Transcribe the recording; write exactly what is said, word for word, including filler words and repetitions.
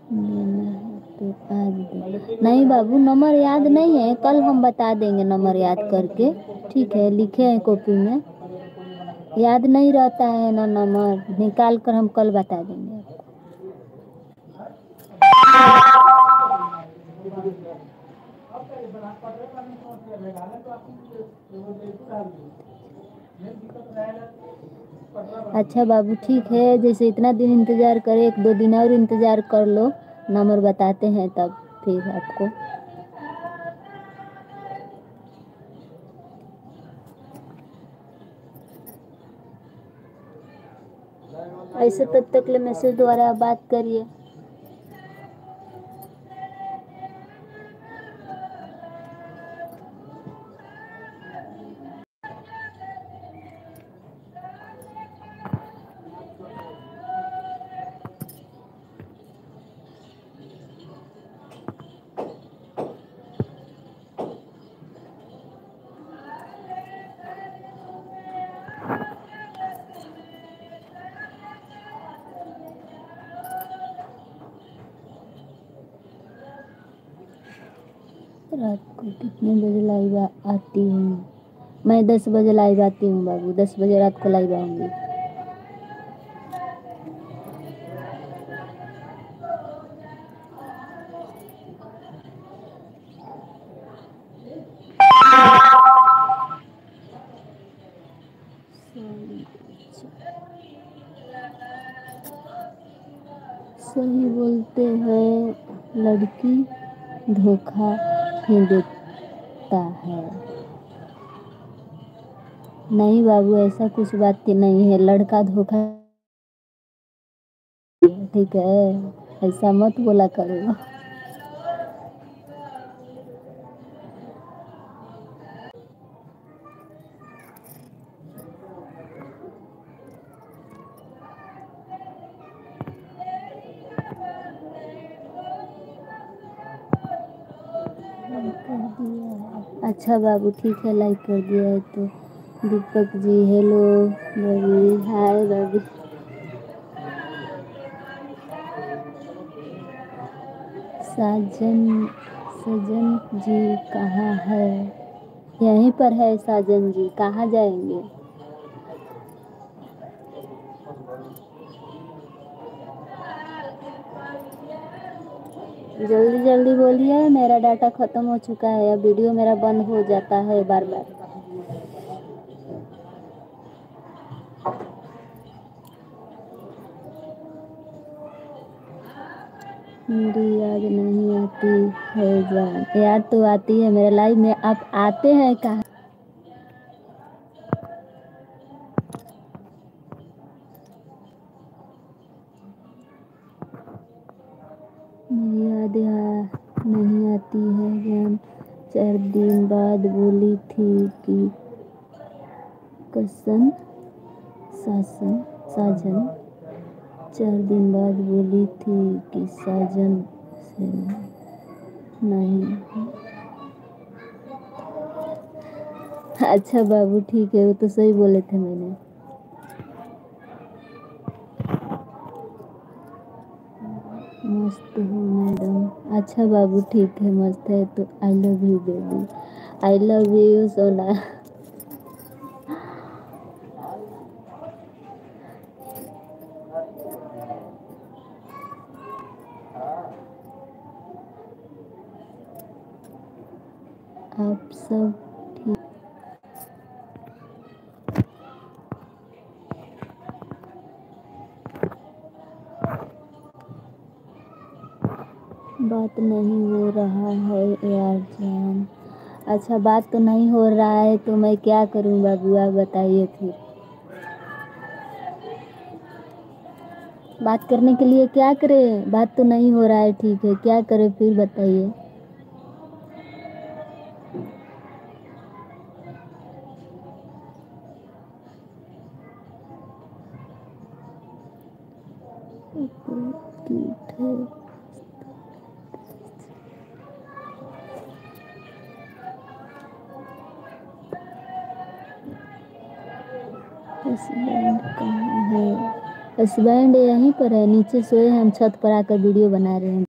देना है तो आज दे। नहीं बाबू, नंबर याद नहीं है, कल हम बता देंगे नंबर याद करके। ठीक है, लिखे हैं कॉपी में, याद नहीं रहता है ना, नंबर निकाल कर हम कल बता देंगे आपको। अच्छा बाबू ठीक है, जैसे इतना दिन इंतज़ार करे, एक दो दिन और इंतज़ार कर लो, नंबर बताते हैं तब फिर आपको। ऐसे तब तक ले मैसेज द्वारा बात करिए। रात को कितने बजे लाइव आती हूँ? मैं दस बजे लाइव आती हूँ बाबू, दस बजे रात को लाइव आऊँगी। सही बोलते हैं, लड़की धोखा ही देता है। नहीं बाबू, ऐसा कुछ बात नहीं है, लड़का धोखा, ठीक है, ऐसा मत बोला करो। कर दिया। अच्छा बाबू ठीक है, लाइक कर दिया है तो। Deepak ji hello baby, hi baby. Sajan Sajan ji कहाँ है? यहीं पर है साजन जी, कहाँ जाएंगे? जल्दी जल्दी बोलिए, मेरा डाटा ख़त्म हो चुका है, अब वीडियो मेरा बंद हो जाता है बार बार। मेरी याद नहीं आती है जान, याद तो आती है, मेरे लाइव में आप आते हैं कहाँ? मेरी याद आ, नहीं आती है जान, चार दिन बाद बोली थी कि कसम सासन साजन, चार दिन बाद बोली थी कि साजन से नहीं। अच्छा बाबू ठीक है, वो तो सही बोले थे मैंने। मस्त हो मैडम। अच्छा बाबू ठीक है, मस्त है तो I love you baby, I love you सोना। आप सब ठीक? बात नहीं हो रहा है यार जान। अच्छा बात तो नहीं हो रहा है तो मैं क्या करूं बाबू, आप बताइए फिर। बात करने के लिए क्या करें, बात तो नहीं हो रहा है, ठीक है, क्या करें फिर बताइए। ठीक है, हस्बैंड कहाँ है? हस्बैंड यहीं पर है, नीचे सोए हैं, हम छत पर आकर वीडियो बना रहे हैं।